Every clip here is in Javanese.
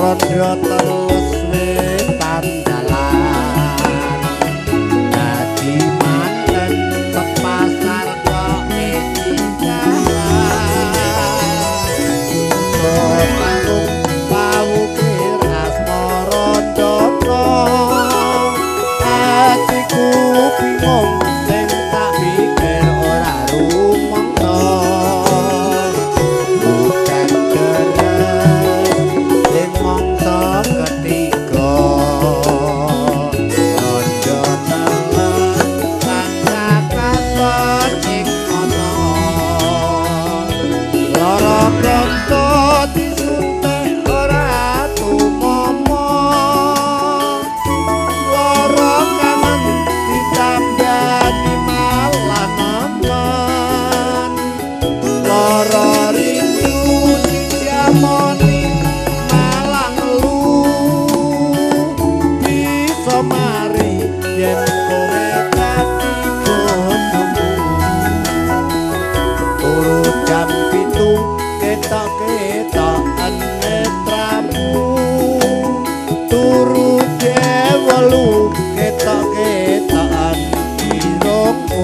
rondo terus wetan dalan dadi manten sepasar kok tanggung pawukir asmara dono hatiku bingung sing tak pikir ora rumangsa bukan deres sing mangsa ketiga rondo teles kanca-kanca ing ana lara kanca disuntek ora tumomong lara kangen ditambani malah nemen lara rindu diamoni malah ngeluh bisa mari yen kowe dadi bojomu turu jam 7 ketok-ketok netramu turu jam 8 ketok-ketokan irungmu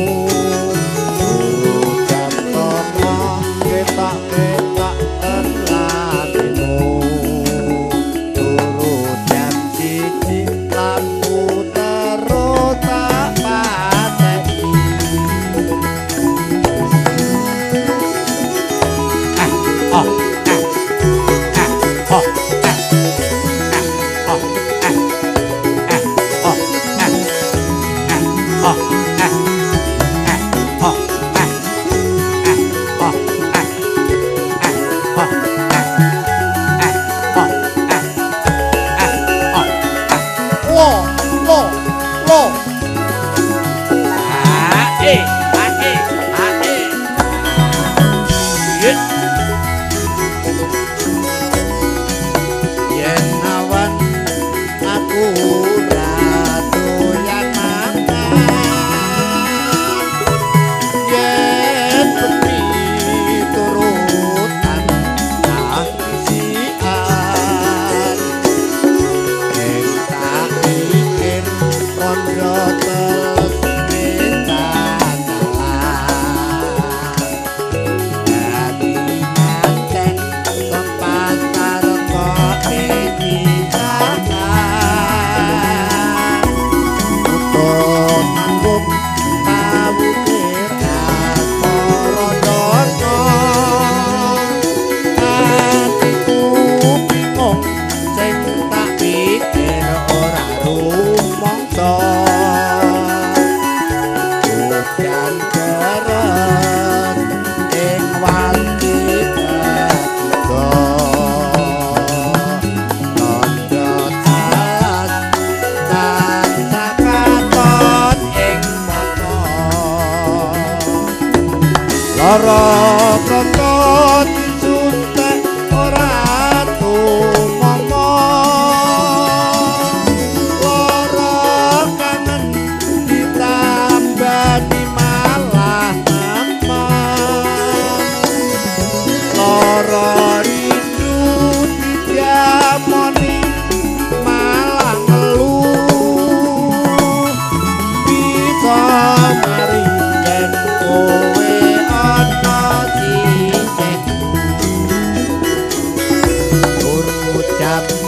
turu jam 9 ketok-ketokan latimu turu jam 1 lampu terus tak pateni yen awan aku ora doyan mangan yen bengi turutan tak isian ing tak mikir rondo teles wetan dadi manten sepasar kok pisahan utut tanggung pawukir asmara dono hatiku bingung sing tak pikir ora rumangsa hujan deres ing wanci ketiga rondo teles kanca katon ing mata lara kanca disuntek ora tumomong lara kangen ditambani malah nemen lara rindu diamoni malah ngeluh bisa mari yen kowe ana sisih turu jam